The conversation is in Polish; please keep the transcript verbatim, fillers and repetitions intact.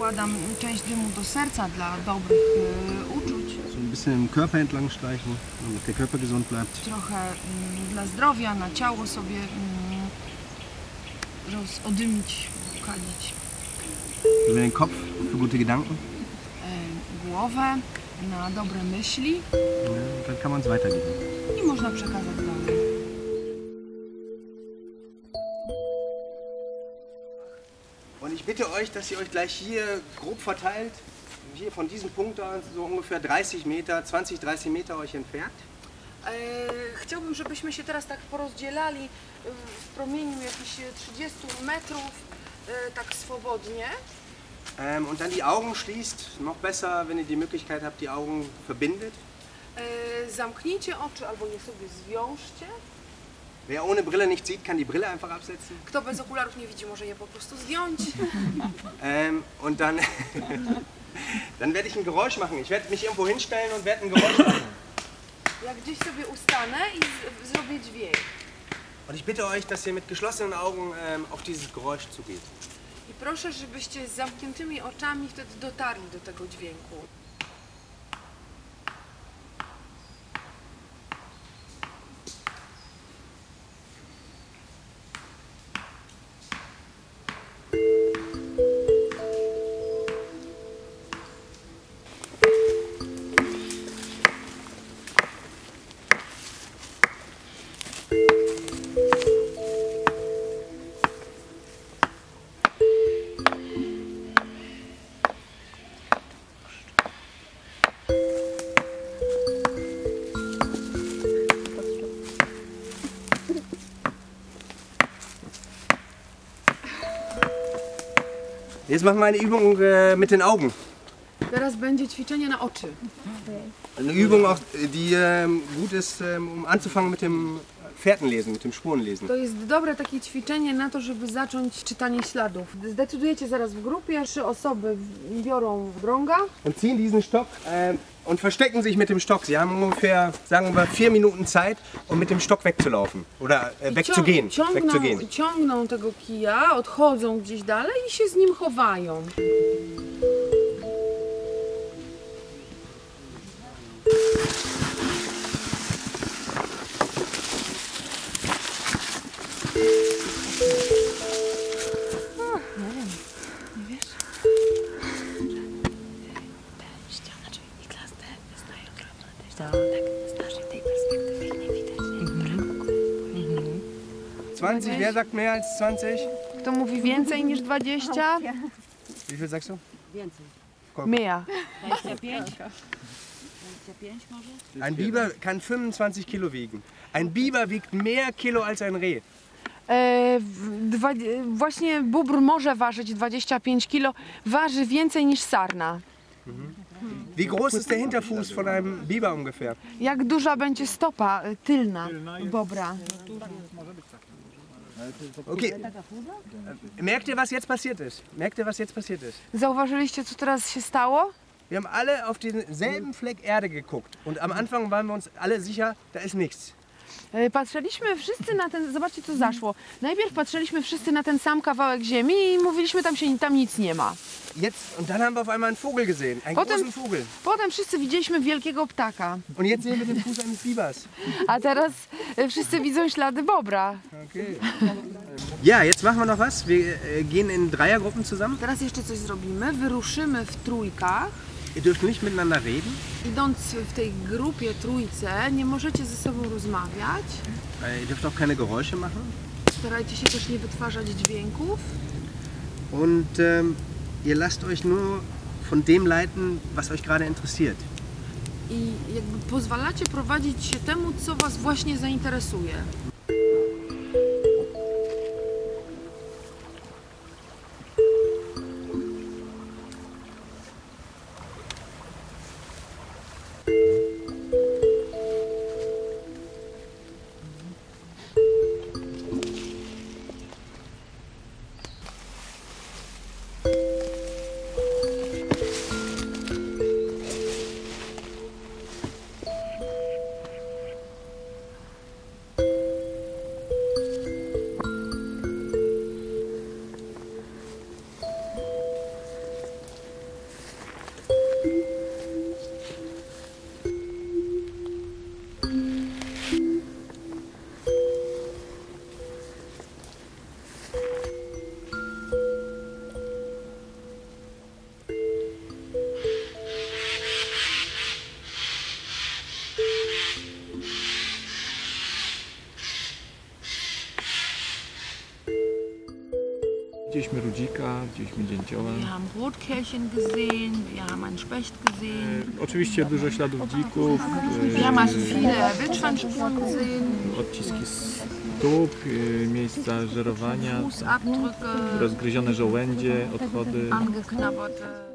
przykładam część dymu do serca dla dobrych y, uczuć. So ein bisschen im Körper entlang streichen, damit der Körper gesund bleibt. Trochę y, dla zdrowia, na ciało sobie y, roz, odymić, kalić. Über den Kopf für gute Gedanken. Y, głowę na dobre myśli. Ja, dann kann man es weitergeben. I można przekazać dalej. Und ich bitte euch, dass ihr euch gleich hier grob verteilt, hier von diesem Punkt da so ungefähr dreißig Meter, zwanzig, dreißig Meter euch entfernt. E, chciałbym, żebyśmy się teraz tak porozdzielali w promieniu jakichś trzydziestu metrów, e, tak swobodnie. Ähm, und dann die Augen schließt. Noch besser, wenn ihr die Möglichkeit habt, die Augen verbindet. E, zamknijcie oczy albo je sobie zwiążcie. Wer ohne Brille nicht sieht, kann die Brille einfach absetzen. Kto bez okularów nie widzi, może je po prostu zdjąć. Ähm, und dann, dann werde ich ein Geräusch machen. Ich werde mich irgendwo hinstellen und werde ein Geräusch machen. Ja gdzieś sobie ustanę i z, zrobię dźwięk. Und ich bitte euch, dass ihr mit geschlossenen Augen ähm, auf dieses Geräusch zugeht. I proszę, żebyście z zamkniętymi oczami wtedy dotarli do tego dźwięku. Jetzt machen wir eine Übung äh, mit den Augen. Teraz będzie ćwiczenie na oczy. Eine Übung, auch, die ähm, gut ist, ähm, um anzufangen mit dem Fährtenlesen, mit dem Spurenlesen. To jest dobre takie ćwiczenie na to, żeby zacząć czytanie śladów. Zdecydujecie zaraz w grupie, trzy osoby biorą drąga. Und ziehen diesen Stock äh, und verstecken sich mit dem Stock. Sie haben ungefähr, sagen wir, vier Minuten Zeit, um mit dem Stock wegzulaufen oder äh, wegzugehen. Ciągną, wegzugehen. ciągną tego kija, odchodzą gdzieś dalej i się z nim chowają. zwanzig, wer sagt mehr als zwanzig? Kto mówi więcej niż dwadzieścia? Wie viel sagst du? Więcej. Myja. dwadzieścia pięć? dwadzieścia pięć może? Ein Biber kann fünfundzwanzig Kilo wiegen. Ein Biber wiegt mehr Kilo als ein Reh. E, w- dwa, właśnie bóbr może ważyć dwadzieścia pięć kilo, waży więcej niż sarna. Wie groß ist der Hinterfuß von einem Biber ungefähr? Jak duża będzie stopa y, tylna bobra? Okay. Merkt ihr, was jetzt passiert ist? Merkt ihr, was jetzt passiert ist? Zauważyliście, co teraz się stało? Wir haben alle auf denselben Fleck Erde geguckt. Und am Anfang waren wir uns alle sicher, da ist nichts. E, Patrzyliśmy wszyscy na ten, zobaczcie co zaszło. Najpierw patrzyliśmy wszyscy na ten sam kawałek ziemi i mówiliśmy, tam się tam nic nie ma. Jetzt, und dann haben wir auf einmal einen Vogel gesehen, einen Potem- großen Vogel. Potem wszyscy widzieliśmy wielkiego ptaka, Und jetzt sehen wir den Fuß eines Bibers. a teraz e, wszyscy widzą ślady bobra. Okay. Ja, jetzt machen wir noch was. Wir äh, gehen in Dreiergruppen zusammen. Teraz jeszcze coś zrobimy, wyruszymy w trójkach. Ihr dürft nicht miteinander reden. Idąc w tej grupie trójce, nie możecie ze sobą rozmawiać. Äh, Ihr dürft auch keine Geräusche machen. Starajcie się też nie wytwarzać dźwięków. Und ähm, ihr lasst euch nur von dem leiten, was euch gerade interessiert. I jakby pozwalacie prowadzić się temu, co was właśnie zainteresuje. Widzieliśmy rudzika, widzieliśmy dzięcioła. Wir haben Rotkehlchen gesehen, wir haben einen Specht gesehen. E, Oczywiście dużo śladów dzików, Wir haben also viele Wildschweinspuren gesehen, e, odciski stóp, e, miejsca żerowania, Fußabdrücke, rozgryzione żołędzie, odchody. angeknabberte